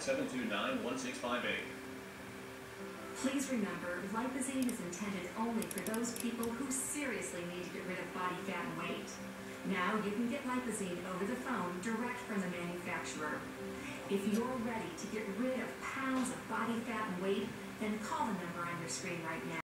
729-1658. Please remember, Lipozene is intended only for those people who seriously need to get rid of body fat and weight. Now you can get Lipozene over the phone direct from the manufacturer. If you're ready to get rid of pounds of body fat and weight, then call the number on your screen right now.